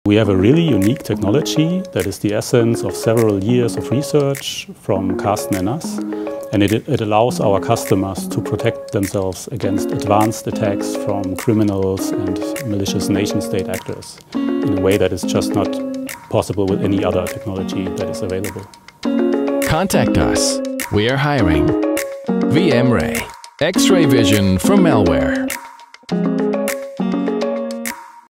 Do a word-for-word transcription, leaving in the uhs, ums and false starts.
We have a really unique technology that is the essence of several years of research from Carsten and us, and it, it allows our customers to protect themselves against advanced attacks from criminals and malicious nation-state actors in a way that is just not possible with any other technology that is available. Contact us. We are hiring. VMRay. X-ray vision for malware.